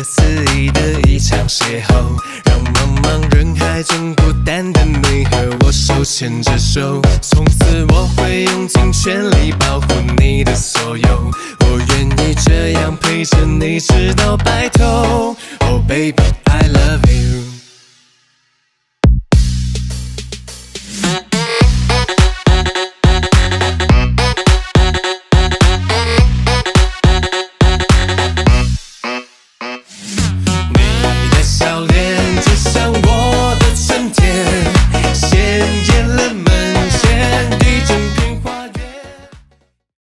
肆意的一场邂逅，让茫茫人海中孤单的你和我手牵着手。从此我会用尽全力保护你的所有，我愿意这样陪着你直到白头。Oh baby。